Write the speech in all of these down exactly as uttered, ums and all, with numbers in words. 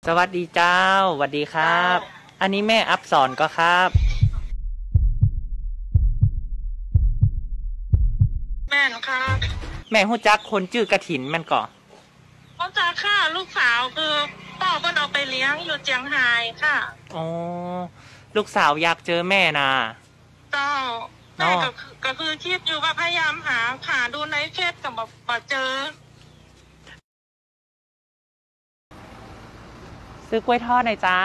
สวัสดีเจ้าสวัสดีครับอันนี้แม่อัพสอนก็ครับแม่นครับแม่หู้จักคนชื่อกระถินมันก่อเขาจะฆ่าลูกสาวคือพ่อก็เอาไปเลี้ยงอยู่เจียงไฮ้ค่ะอ๋อลูกสาวอยากเจอแม่นะเจ้าแม่ก็คือก็คือคิดอยู่ว่าพยายามหาหาดูในเฟซกับแบบมาเจอซื้อกล้วยทอดหน่อยจ้า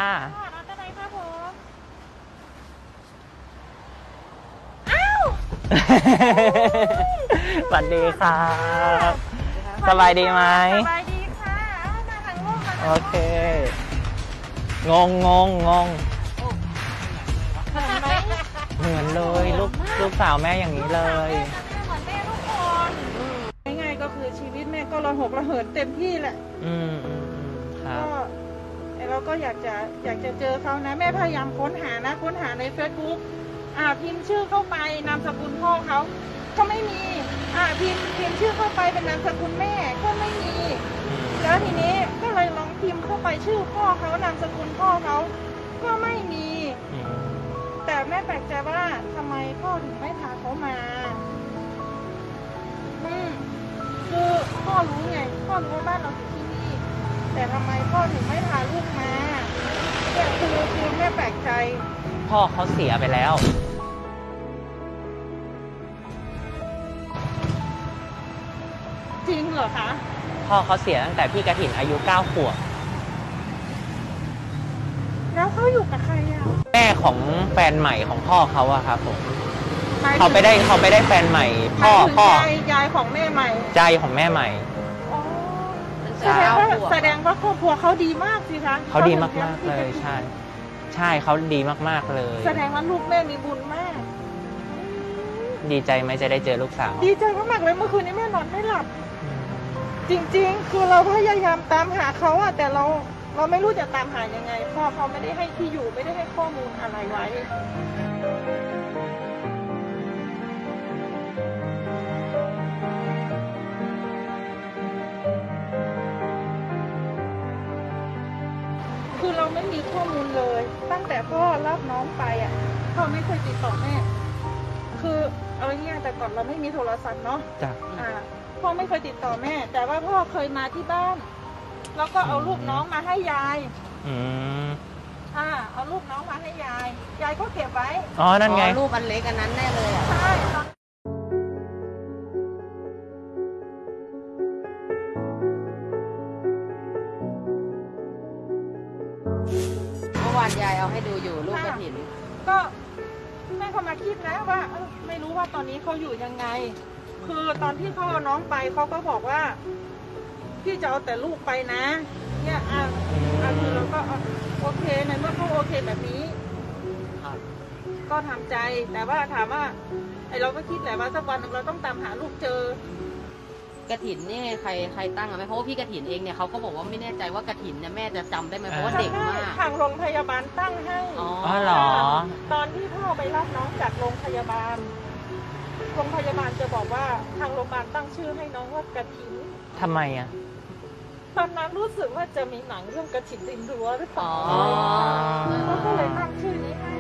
สวัสดีครับสบายดีไหมสบายดีค่ะมาทางโลกมาโอเคงงงงงงเหมือนเลยลูกลูกสาวแม่อย่างนี้เลยเหมือนแม่ทุกคนง่ายๆก็คือชีวิตแม่ก็ระหกระเหินเต็มที่แหละอืมอืมครับก็เราก็อยากจะอยากจะเจอเขานะแม่พยายามค้นหานะค้นหาใน เฟซบุ๊ก อ่าพิมพ์ชื่อเข้าไปนามสกุลพ่อเขาก็ไม่มีอ่าพิมพ์พิมพ์ชื่อเข้าไปเป็นนามสกุลแม่ก็ไม่มีแล้วทีนี้ก็เลยลองพิมพ์เข้าไปชื่อพ่อเขานามสกุลพ่อเขาก็ไม่มีแต่แม่แปลกใจว่าทำไมพ่อถึงไม่พาเขามาอืมคือพ่อรู้ไงพ่อรู้ว่าบ้านเราอยู่ที่นี่แต่ทำไมพ่อถึงไม่พาลูกมาเนี่ยคือคือแม่แปลกใจพ่อเขาเสียไปแล้วจริงเหรอคะพ่อเขาเสียตั้งแต่พี่กฐินอายุเก้าขวบแล้วเขาอยู่กับใครอ่ะแม่ของแฟนใหม่ของพ่อเขาอะครับผมเขาไปได้เขาไปได้แฟนใหม่พ่อพ่อยายของแม่ใหม่ใจของแม่ใหม่แสดงว่าแสดงว่าครอบครัวเขาดีมากสิคะเขาดีมากๆเลยใช่ใช่เขาดีมากๆเลยแสดงว่าลูกแม่มีบุญมากดีใจไหมจะได้เจอลูกสาวดีใจมากๆเลยเมื่อคืนนี้แม่นอนไม่หลับจริงๆคือเราพยายามตามหาเขาอะแต่เราเราไม่รู้จะตามหายังไงพ่อเขาไม่ได้ให้ที่อยู่ไม่ได้ให้ข้อมูลอะไรไว้คือเราไม่มีข้อมูลเลยตั้งแต่พ่อรับน้องไปอ่ะพ่อไม่เคยติดต่อแม่คือเอาง่ายๆแต่ก่อนเราไม่มีโทรศัพท์เนาะจ้ะอ่าพ่อไม่เคยติดต่อแม่แต่ว่าพ่อเคยมาที่บ้านแล้วก็เอารูปน้องมาให้ยายอืมอ่าเอารูปน้องมาให้ยายยายก็เก็บไว้อ๋อนั่นไงรูปอันเล็กอันนั้นแน่เลยอ่ะใช่เมื่อวานยายเอาให้ดูอยู่รูปกฐินก็แม่ก็มาคิดนะว่าไม่รู้ว่าตอนนี้เขาอยู่ยังไงคือตอนที่เขาเอาน้องไปเขาก็บอกว่าพี่จะเอาแต่ลูกไปนะเนี่ยอ่ะอ่ะคือเราก็โอเคในเมื่อเขาโอเคแบบนี้ก็ทำใจแต่ว่าถามว่าไอเราก็คิดแหละว่าสักวันหนึ่งเราต้องตามหาลูกเจอกฐินนี่ใครใครตั้งอะไหมเพราะว่าพี่กฐินเองเนี่ยเขาก็บอกว่าไม่แน่ใจว่ากฐินเนี่ยแม่จะจำได้ไหมเพราะว่าเด็กมากทางโรงพยาบาลตั้งให้อ๋อเหรอตอนที่พ่อไปรับน้องจากโรงพยาบาลโรงพยาบาลจะบอกว่าทางโรงพยาบาลตั้งชื่อให้น้องว่ากฐินทำไมอะตอนนั้นรู้สึกว่าจะมีหนังเรื่องกฐินริมรั้วหรือเปล่าเขาก็เลยตั้งชื่อนี้ให้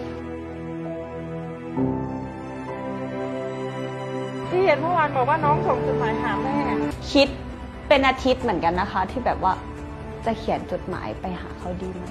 ที่เห็นเมื่อวานบอกว่าน้องส่งจดหมายหาแม่คิดเป็นอาทิตย์เหมือนกันนะคะที่แบบว่าจะเขียนจดหมายไปหาเขาดีไหม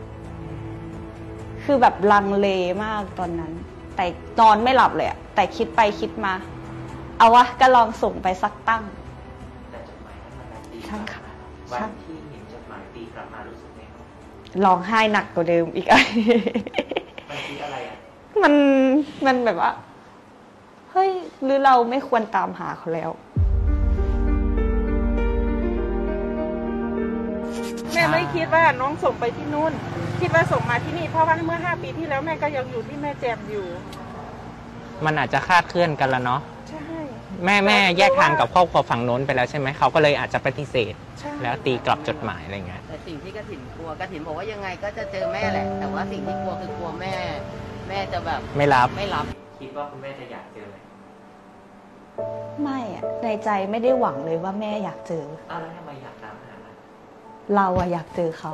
คือแบบลังเลมากตอนนั้นแต่นอนไม่หลับเลยอะแต่คิดไปคิดมาเอาวะก็ลองส่งไปสักตั้งแต่จดหมายนั้นมันตีช่างค่ะวันที่เห็นจดหมายตีกลับมารู้สึกไงร้องไห้หนักกว่าเดิมอีกมันคิดอะไรอ่ะมันมันแบบว่าเฮ้ยหรือเราไม่ควรตามหาเขาแล้วแม่ไม่คิดว่าน้องส่งไปที่นู่นคิดว่าส่งมาที่นี่เพราะว่าเมื่อห้าปีที่แล้วแม่ก็ยังอยู่ที่แม่แจมอยู่มันอาจจะคาดเคลื่อนกันแล้วเนาะใช่แม่แม่แยกทางกับครอบครัวฝั่งโน้นไปแล้วใช่ไหมเขาก็เลยอาจจะปฏิเสธแล้วตีกลับจดหมายอะไรเงี้ยแต่สิ่งที่กฐินกลัวกฐินบอกว่ายังไงก็จะเจอแม่แหละแต่ว่าสิ่งที่กลัวคือกลัวแม่แม่จะแบบไม่รับไม่รับคิดว่าคุณแม่จะอยากเจอไหมไม่อะในใจไม่ได้หวังเลยว่าแม่อยากเจออ้าวแล้วทำไมอยากตามหาเราอะอยากเจอเขา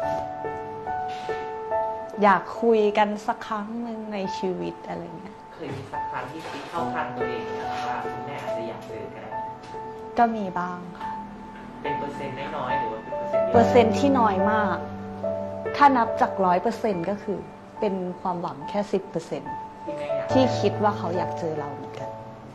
อยากคุยกันสักครั้งหนึ่งในชีวิตอะไรเงี้ยเคยมีสักครั้งที่คิดเข้าข้างตัวเองนะครับว่าคุณแม่อาจจะอยากเจอกันก็มีบ้างค่ะเป็นเปอร์เซ็นต์น้อยๆหรือว่าเป็นเปเปออร์เซ็นต์เยอะที่น้อยมาก ถ้านับจากร้อยเปอร์เซ็นต์ก็คือเป็นความหวังแค่สิบเปอร์เซ็นต์ที่คิดว่าเขาอยากเจอเราเหมือนกัน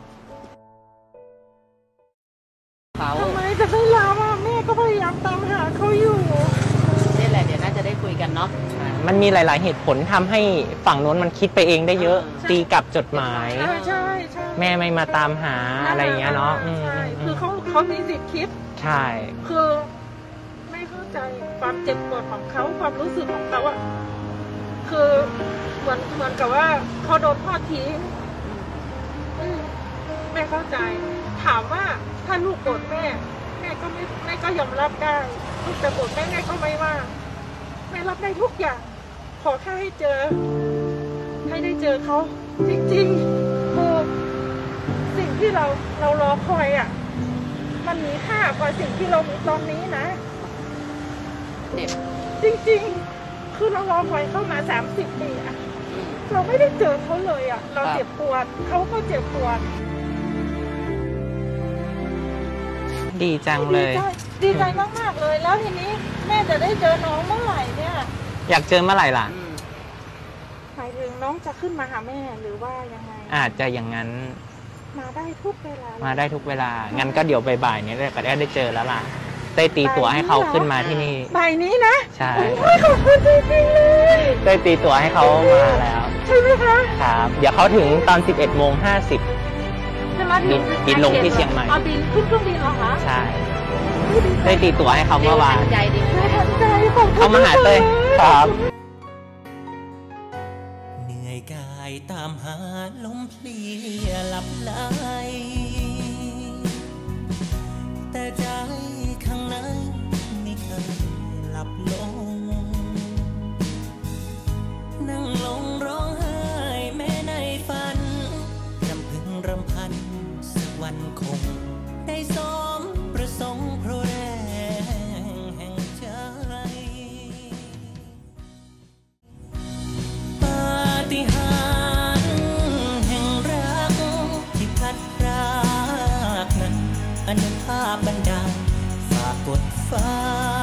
เขาทำไมจะไม่รับอ่ะแม่ก็พยายามตามหาเขาอยู่นี่แหละเดี๋ยวน่าจะได้คุยกันเนาะมันมีหลาย ๆ เหตุผลทำให้ฝั่งโน้นมันคิดไปเองได้เยอะ ตีกลับจดหมายใช่ใช่ใช่แม่ไม่มาตามหาอะไรเงี้ยเนาะใช่คือเขาเขามีสิทธิ์คิดใช่คือไม่เข้าใจความเจ็บปวดของเขาความรู้สึกของเขาอ่ะคือเหมือนเหมือนกับว่าเขาโดนพ่อทิ้งแม่เข้าใจถามว่าถ้าลูกโกรธแม่แม่ก็ไม่แม่ก็ยอมรับได้ลูกจะโกรธแม่แม่ก็ไม่ว่าแม่รับได้ทุกอย่างขอแค่ให้เจอให้ได้เจอเขาจริงๆคือสิ่งที่เราเรารอคอยอ่ะมันมีค่ากว่าสิ่งที่เรามีตอนนี้นะจริงๆคือเรารอคอยเข้ามาสามสิบปีอะเราไม่ได้เจอเขาเลยอ่ะเราเจ็บปวดเขาก็เจ็บปวดดีจังเลยดีใจมากๆเลยแล้วทีนี้แม่จะได้เจอน้องเมื่อไหร่เนี่ยอยากเจอเมื่อไหร่ล่ะหมายถึงน้องจะขึ้นมาหาแม่หรือว่ายังไงอาจจะอย่างนั้นมาได้ทุกเวลามาได้ทุกเวลางั้นก็เดี๋ยวบ่ายๆนี้เราก็ได้เจอแล้วล่ะได้ตีตั๋วให้เขาขึ้นมาที่นี่บ่ายนี้นะใช่ขอบคุณจริงๆเลยได้ตีตั๋วให้เขามาแล้วใช่ไหมคะครับเดี๋ยวเขาถึงตอน สิบเอ็ดโมงห้าสิบบินบินลงที่เชียงใหม่บินขึ้นเครื่องบินเหรอคะใช่ได้ตีตั๋วให้เขาเมื่อวานใจดีใจของเขามาหาเต้ยครับเหนื่อยกายตามหาลมเพลียหลับไหลแต่ใจข้างในไม่เคยหลับลงนั่งลงร้องไห้แม้ในฝันรำพึงรำพันสักวันคงได้สมประสงค์เพราะแรงแห่งใจปาฏิหาริย์แห่งรักที่พัดพรากนั้นอนุภาพบันดาลฝากกดฟ้า